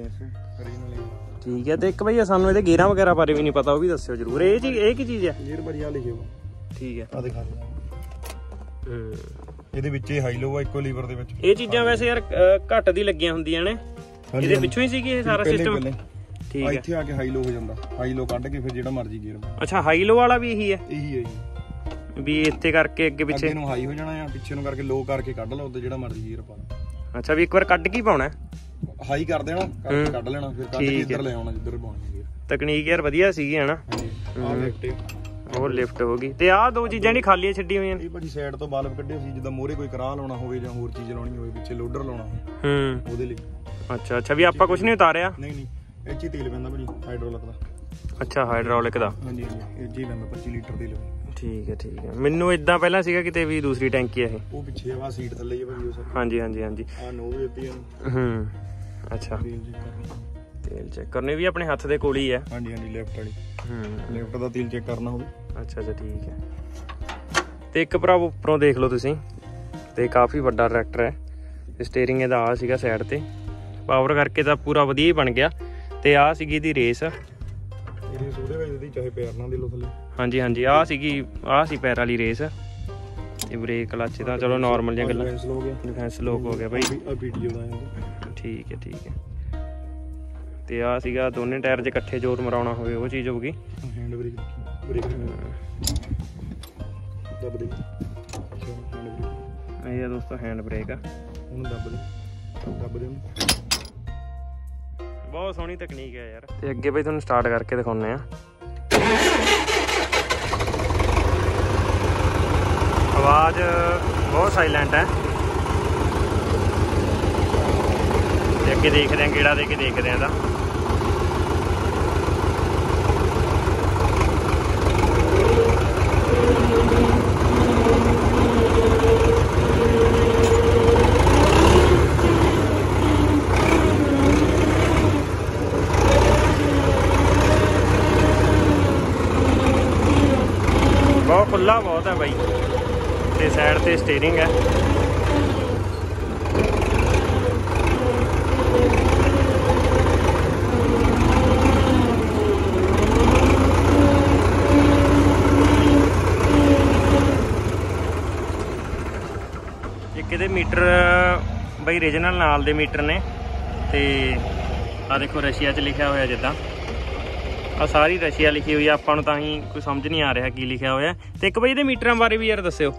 ਠੀਕ ਹੈ। ਤੇ ਇੱਕ ਬਈ ਸਾਨੂੰ ਇਹਦੇ ਗੇਅਰਾਂ ਵਗੈਰਾ ਬਾਰੇ ਵੀ ਨਹੀਂ ਪਤਾ, ਉਹ ਵੀ ਦੱਸਿਓ ਜਰੂਰ। ਇਹ ਚੀਜ਼ ਇਹ ਕੀ ਚੀਜ਼ ਹੈ? ਗੇਅਰ ਬਾਰੇ ਆ ਲਿਖਿਓ। ਠੀਕ ਹੈ ਆ ਦਿਖਾ ਦਿਓ। ਇਹਦੇ ਵਿੱਚ ਇਹ ਹਾਈ ਲੋ ਆ ਇੱਕੋ ਲੀਵਰ ਦੇ ਵਿੱਚ। ਇਹ ਚੀਜ਼ਾਂ ਵੈਸੇ ਯਾਰ ਘੱਟ ਦੀ ਲੱਗੀਆਂ ਹੁੰਦੀਆਂ ਨੇ, ਇਹਦੇ ਪਿੱਛੋਂ ਹੀ ਸੀਗੀ ਇਹ ਸਾਰਾ ਸਿਸਟਮ? ਠੀਕ ਹੈ। ਇੱਥੇ ਆ ਕੇ ਹਾਈ ਲੋ ਹੋ ਜਾਂਦਾ, ਹਾਈ ਲੋ ਕੱਢ ਕੇ ਫਿਰ ਜਿਹੜਾ ਮਰਜ਼ੀ ਗੇਅਰ। ਅੱਛਾ ਹਾਈ ਲੋ ਵਾਲਾ ਵੀ ਇਹੀ ਹੈ? ਇਹੀ ਹੈ ਜੀ, ਵੀ ਇੱਥੇ ਕਰਕੇ ਅੱਗੇ ਪਿੱਛੇ ਨੂੰ ਹਾਈ ਹੋ ਜਾਣਾ ਆ, ਪਿੱਛੇ ਨੂੰ ਕਰਕੇ ਲੋ ਕਰਕੇ ਕੱਢ ਲਓ, ਉੱਤੇ ਜਿਹੜਾ ਮਰਜ਼ੀ ਗੇਅਰ ਪਾ ਲਓ। ਅੱਛਾ ਵੀ ਇੱਕ ਵਾਰ ਕੱਢ ਕੇ ਪਾਉਣਾ, ਹਾਈ ਕਰ ਦੇਣਾ, ਕਰਕੇ ਕੱਢ ਲੈਣਾ, ਫਿਰ ਕੱਢ ਕੇ ਇੱਧਰ ਲੈ ਆਉਣਾ ਜਿੱਧਰ ਪਾਉਣਾ ਗੇਅਰ। ਤਕਨੀਕ ਯਾਰ ਵਧੀਆ ਸੀਗੀ ਹਨਾ। ਆਹ ਲਿਫਟ, ਉਹ ਲਿਫਟ ਹੋ ਗਈ। ਤੇ ਆਹ ਦੋ ਚੀਜ਼ਾਂ ਨਹੀਂ ਖਾਲੀਆਂ ਛੱਡੀਆਂ ਹੋਈਆਂ ਨੇ? ਇਹ ਭਾਜੀ ਸਾਈਡ ਤੋਂ ਬਾਲਬ ਕੱਢੇ ਸੀ, ਜਿੱਦਾਂ ਮੋਰੇ ਕੋਈ ਕਰਾ ਲਾਉਣਾ ਹੋਵੇ ਜਾਂ ਹੋਰ ਚੀਜ਼ ਲਾਉਣੀ ਹੋਵੇ, ਪਿੱਛੇ ਲੋਡਰ ਲਾਉਣਾ ਹੋਵੇ ਉਹਦੇ ਲਈ। ਅੱਛਾ ਅੱਛਾ। ਵੀ ਆਪਾਂ ਕੁਝ ਨਹੀਂ ਉਤਾਰਿਆ? ਨਹੀਂ ਨਹੀਂ, ਇਹ ਚ ਹੀ ਤੇਲ ਪੈਂਦਾ ਭਾਜੀ ਹਾਈਡ੍ਰੋਲਿਕ ਦਾ। ਅੱਛਾ ਹਾਈਡ੍ਰੋਲਿਕ ਦਾ। ਹਾਂਜੀ ਹਾਂਜੀ, ਇਹ ਜੀ ਬੰਦਾ 25 ਲੀਟਰ ਦੀ ਲਵੇ। ਠੀਕ ਹੈ। ਮੈਨੂੰ ਇਦਾਂ ਪਹਿਲਾਂ ਸੀਗਾ ਕਿਤੇ ਵੀ ਦੂਸਰੀ ਟੈਂਕੀ ਇਹ। ਉਹ ਪਿੱਛੇ ਆ ਸੀਟ ਥੱਲੇ ਹੀ ਭਾਜੀ ਉਹ ਸਰ। ਹਾਂਜੀ ਆ ਨੋ ਵੀ ਦਿੱਤੀ ਅੱਛਾ ਤੇਲ ਚੈੱਕ ਕਰਨੇ ਵੀ ਆਪਣੇ ਹੱਥ ਦੇ ਕੋਲ ਹੀ ਹੈ। ਹਾਂਜੀ ਲੈਫਟ ਵਾਲੀ। ਲੈਫਟ ਦਾ ਤੇਲ ਚੈੱਕ ਕਰਨਾ ਹੋਵੇ। ਅੱਛਾ ਠੀਕ ਹੈ। ਤੇ ਇੱਕ ਭਰਾ ਉੱਪਰੋਂ ਦੇਖ ਲਓ ਤੁਸੀਂ, ਤੇ ਕਾਫੀ ਵੱਡਾ ਟਰੈਕਟਰ ਹੈ। ਸਟੀਅਰਿੰਗ ਇਹਦਾ ਆ ਸੀਗਾ ਸਾਈਡ ਤੇ, ਪਾਵਰ ਕਰਕੇ ਤਾਂ ਪੂਰਾ ਵਧੀਆ ਹੀ ਬਣ ਗਿਆ। ਤੇ ਆ ਸੀਗੀ ਇਹਦੀ ਰੇਸ। ਚਾਹੇ ਪੈਰ ਨਾਲ ਦੇ ਲੋ ਥੱਲੇ। ਹਾਂਜੀ ਆ ਸੀ ਪੈਰ ਵਾਲੀ ਰੇਸ। ਤੇ ਬ੍ਰੇਕ ਕਲੱਚ ਦਾ ਚਲੋ ਨਾਰਮਲ ਜਿਹੀਆਂ ਗੱਲਾਂ। ਡਿਫੈਂਸ ਲੋਕ ਹੋ ਗਿਆ ਬਾਈ। ਠੀਕ ਹੈ। ਤੇ ਆ ਸੀਗਾ ਦੋਨੇ ਟਾਇਰ 'ਚ ਇਕੱਠੇ ਜ਼ੋਰ ਮਰਾਉਣਾ ਹੋਵੇ ਉਹ ਚੀਜ਼ ਹੋਊਗੀ। ਹੈਂਡ ਬ੍ਰੇਕ ਇਹ ਆ ਦੋਸਤੋ ਹੈਂਡ ਬ੍ਰੇਕ ਆ। ਉਹਨੂੰ ਦੱਬ ਦੇ ਬਹੁਤ ਸੋਹਣੀ ਤਕਨੀਕ ਹੈ ਯਾਰ। ਤੇ ਅੱਗੇ ਬਈ ਤੁਹਾਨੂੰ ਸਟਾਰਟ ਕਰਕੇ ਦਿਖਾਉਂਦੇ ਆ। ਆਵਾਜ਼ ਬਹੁਤ ਸਾਇਲੈਂਟ ਹੈ। ਤੇ ਅੱਗੇ ਦੇਖਦੇ ਆ, ਗੇੜਾ ਦੇ ਕੇ ਦੇਖਦੇ ਆ ਇਹਦਾ। ਬਹੁਤ ਖੁੱਲਾ ਬਹੁਤ ਹੈ ਬਾਈ। ਤੇ ਸਾਈਡ ਤੇ ਸਟੀਅਰਿੰਗ ਹੈ। ਇੱਕ ਇਹਦੇ ਮੀਟਰ ਬਾਈ ਰੀਜਨਲ ਨਾਲ ਦੇ ਮੀਟਰ ਨੇ। ਤੇ ਆ ਦੇਖੋ ਰਸ਼ੀਆ 'ਚ ਲਿਖਿਆ ਹੋਇਆ ਜਿੱਦਾਂ ਆ ਸਾਰੀ ਰਸ਼ੀਆ ਲਿਖੀ ਹੋਈ ਆ। ਆਪਾਂ ਨੂੰ ਤਾਂ ਹੀ ਕੋਈ ਸਮਝ ਨਹੀਂ ਆ ਰਿਹਾ ਕੀ ਲਿਖਿਆ ਹੋਇਆ। ਤੇ ਇੱਕ ਬਈ ਇਹਦੇ ਮੀਟਰਾਂ ਬਾਰੇ ਵੀ ਯਾਰ ਦੱਸਿਓ।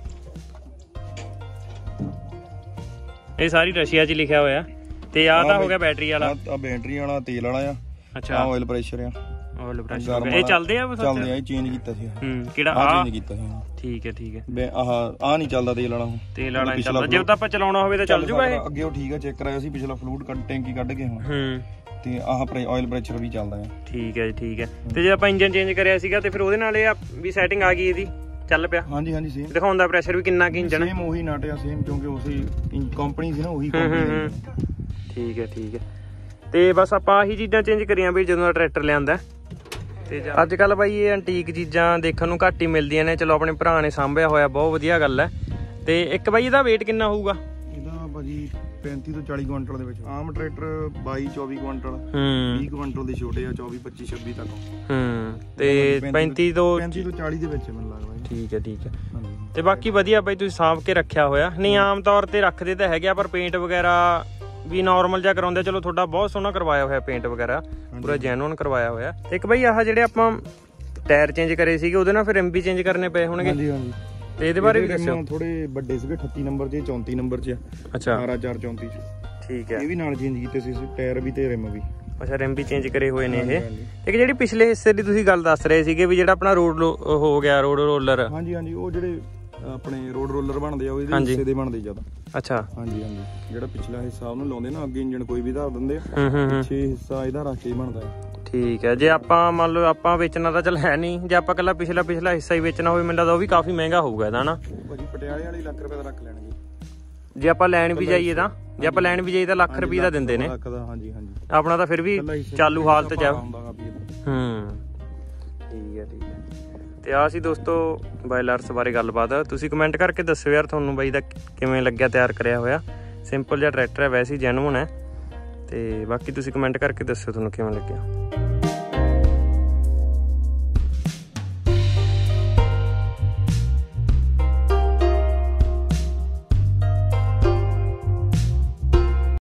ਇਹ ਸਾਰੀ ਰਸ਼ੀਆ 'ਚ ਲਿਖਿਆ ਹੋਇਆ। ਤੇ ਆ ਤਾਂ ਹੋ ਗਿਆ ਬੈਟਰੀ ਵਾਲਾ। ਆ ਬੈਟਰੀ ਵਾਲਾ, ਤੇਲ ਵਾਲਾ ਆ। ਅੱਛਾ ਆਇਲ ਪ੍ਰੈਸ਼ਰ ਆ। ਆਇਲ ਪ੍ਰੈਸ਼ਰ ਇਹ ਚੱਲਦੇ ਆ? ਚੱਲਦੇ ਆ। ਇਹ ਚੇਂਜ ਕੀਤਾ ਸੀ। ਕਿਹੜਾ ਆ ਚੇਂਜ ਕੀਤਾ ਸੀ। ਠੀਕ ਹੈ। ਆਹ ਨਹੀਂ ਚੱਲਦਾ ਤੇਲ ਵਾਲਾ। ਤੇਲ ਵਾਲਾ ਨਹੀਂ ਚੱਲਦਾ। ਜੇ ਤਾਂ ਆਪਾਂ ਚਲਾਉਣਾ ਹੋਵੇ ਤਾਂ ਚੱਲ ਜੂਗਾ ਇਹ? ਅੱਗੇ ਉਹ ਠੀਕ ਆ, ਚੈੱਕ ਕਰਾਇਆ ਸੀ ਪਿਛਲਾ ਫਲੂਇਡ ਟੈਂਕੀ ਕੱਢ ਕੇ ਹੁਣ। ਤੇ ਆਹ ਆਇਲ ਪ੍ਰੈਸ਼ਰ ਵੀ ਚੱਲਦਾ ਆ। ਠੀਕ ਹੈ। ਤੇ ਜੇ ਆਪਾਂ ਇੰਜਨ ਚੇਂਜ ਕਰਿਆ ਸੀਗਾ ਤੇ ਫਿਰ ਉਹਦੇ ਨਾਲ ਇਹ ਵੀ ਸੈਟਿੰਗ ਆ ਗਈ ਇਹਦੀ, ਚੱਲ ਪਿਆ? ਹਾਂਜੀ ਸੇਮ ਦਿਖਾਉਂਦਾ ਪ੍ਰੈਸ਼ਰ ਵੀ ਕਿੰਨਾ ਕੀ ਇੰਜਨ। ਸੇਮ ਉਹੀ ਨਟ ਆ ਸੇਮ, ਕਿਉਂਕਿ ਉਸੇ ਕੰਪਨੀ ਸੀ ਨਾ, ਉਹੀ ਠੀਕ ਹੈ। ਤੇ ਬਸ ਆਪਾਂ ਆਹੀ ਚੀਜ਼ਾਂ ਚੇਂਜ ਕਰੀਆਂ ਬਈ ਜਦੋਂ ਟਰੈਕਟਰ ਲਿਆਂਦਾ। ਤੇ ਅੱਜ ਕੱਲ ਬਾਈ ਇਹ ਐਂਟੀਕ ਚੀਜ਼ਾਂ ਦੇਖਣ ਨੂੰ ਘੱਟ ਹੀ ਮਿਲਦੀਆਂ ਨੇ। ਚਲੋ ਆਪਣੇ ਭਰਾ ਨੇ ਸਾਂਭਿਆ ਹੋਇਆ, ਬਹੁਤ ਵਧੀਆ ਗੱਲ ਹੈ। ਤੇ ਇੱਕ ਬਾਈ ਇਹਦਾ weight ਕਿੰਨਾ ਹੋਊਗਾ? ਇਹਦਾ ਭਾਜੀ 35 ਤੋਂ 40 ਕੁਇੰਟਲ ਦੇ ਵਿੱਚ। ਆਮ ਟਰੈਕਟਰ 22-24 ਕੁਇੰਟਲ, 20 ਕੁਇੰਟਲ ਦੇ ਛੋਟੇ ਆ, 24-25-26 ਤੱਕ। ਤੇ 35 ਤੋਂ 40 ਦੇ ਵਿੱਚ ਮੈਨੂੰ ਲੱਗਦਾ। ਠੀਕ ਹੈ। ਤੇ ਬਾਕੀ ਵਧੀਆ ਬਾਈ ਤੁਸੀਂ ਸਾਂਭ ਕੇ ਰੱਖਿਆ ਹੋਇਆ। ਨਹੀਂ ਆਮ ਤੌਰ ਤੇ ਰੱਖਦੇ ਤਾਂ ਹੈਗੇ ਆ, ਪਰ ਪੇਂਟ ਵਗੈਰਾ ਵੀ ਨਾਰਮਲ ਜਿਹਾ ਕਰਾਉਂਦੇ। ਚਲੋ ਤੁਹਾਡਾ ਬਹੁਤ ਸੋਹਣਾ ਕਰਵਾਇਆ ਹੋਇਆ ਪੇਂਟ ਵਗੈਰਾ, ਪੂਰਾ ਜੈਨੂਇਨ ਕਰਵਾਇਆ ਹੋਇਆ। ਇੱਕ ਬਾਈ ਆਹ ਜਿਹੜੇ ਆਪਾਂ ਟਾਇਰ ਚੇਂਜ ਕਰੇ ਸੀਗੇ ਉਹਦੇ ਨਾਲ ਫਿਰ ਐਮਬੀ ਚੇਂਜ ਕਰਨੇ ਪਏ ਹੋਣਗੇ? ਤੇ ਇਹਦੇ ਬਾਰੇ ਵੀ ਦੱਸਿਓ। ਥੋੜੇ ਵੱਡੇ ਸੀਗੇ, 38 ਨੰਬਰ 'ਚ, 34 ਨੰਬਰ 'ਚ। ਅੱਛਾ 18-4-34 'ਚ। ਠੀਕ ਹੈ। ਇਹ ਵੀ ਨਾਲ ਚੇਂਜ ਕੀਤੇ ਸੀ, ਟਾਇਰ ਵੀ ਤੇ ਰਿਮ ਵੀ। ਅੱਛਾ ਰਿਮ ਵੀ ਚੇਂਜ ਕਰੇ ਹੋਏ ਨੇ ਇਹ। ਇੱਕ ਜਿਹੜੀ ਪਿਛਲੇ ਹਿੱਸੇ ਦੀ ਤੁਸੀਂ ਗੱਲ ਦੱਸ ਰਹੇ ਸੀਗੇ ਵੀ ਜਿਹੜਾ ਆਪਣਾ ਰੋਡ ਹੋ ਗਿਆ, ਰੋਡ ਰੋਲਰ। ਹਾਂਜੀ ਉਹ ਜਿਹੜੇ ਆਪਣੇ ਰੋਡ ਰੋਲਰ ਬਣਦੇ ਆ, ਉਹਦੇ ਹਿੱਸੇ ਦੇ ਬਣਦੇ ਜ਼ਿਆਦਾ। ਅੱਛਾ ਜਿਹੜਾ ਪਿਛਲਾ ਹਿੱਸਾ ਉਹਨੂੰ ਲਾਉਂਦੇ ਨਾ, ਅੱਗੇ ਇੰਜਨ ਕੋਈ ਵੀ ਧਰ ਦਿੰਦੇ ਆ, ਪਿੱਛੇ ਹਿੱਸਾ ਇਹਦਾ ਰੱਖ ਕੇ ਬਣਦਾ ਹੈ। ਠੀਕ ਹੈ। ਜੇ ਆਪਾਂ ਮੰਨ ਲਓ ਆਪਾਂ ਵੇਚਣਾ ਤਾਂ ਚੱਲ ਹੈ ਨਹੀਂ, ਜੇ ਆਪਾਂ ਇਕੱਲਾ ਪਿਛਲਾ ਹਿੱਸਾ ਹੀ ਵੇਚਣਾ ਹੋਵੇ ਮੈਨੂੰ ਲੱਗਦਾ ਉਹ ਵੀ ਕਾਫੀ ਮਹਿੰਗਾ ਹੋਊਗਾ ਇਹਦਾ ਨਾ। ਭਾਜੀ ਪਟਿਆਲੇ ਵਾਲੀ ਲੱਖ ਰੁਪਏ ਦਾ ਰੱਖ ਲੈਣਗੇ ਜੇ ਆਪਾਂ ਲੈਣ ਵੀ ਜਾਈਏ ਤਾਂ। ਜੇ ਆਪਾਂ ਲੈਣ ਵੀ ਜਾਈਏ ਤਾਂ ਲੱਖ ਰੁਪਏ ਦਾ ਦਿੰਦੇ ਨੇ। ਆਪਣਾ ਤਾਂ ਫਿਰ ਵੀ ਚਾਲੂ ਹਾਲਤ 'ਚ ਆ। ਠੀਕ ਹੈ। ਤੇ ਆਹ ਸੀ ਦੋਸਤੋ ਬਾਇਲਰਸ ਬਾਰੇ ਗੱਲਬਾਤ। ਤੁਸੀਂ ਕਮੈਂਟ ਕਰਕੇ ਦੱਸਿਓ ਯਾਰ ਤੁਹਾਨੂੰ ਬਾਈ ਦਾ ਕਿਵੇਂ ਲੱਗਿਆ ਤਿਆਰ ਕਰਿਆ ਹੋਇਆ। ਸਿੰਪਲ ਜਿਹਾ ਟਰੈਕਟਰ ਹੈ, ਵੈਸੇ ਹੀ ਜੈਨੂਇਨ ਹੈ। ਤੇ ਬਾਕੀ ਤੁਸੀਂ ਕਮੈਂਟ ਕਰਕੇ ਦੱਸਿਓ ਤੁਹਾਨੂੰ ਕਿਵੇਂ ਲੱਗਿਆ।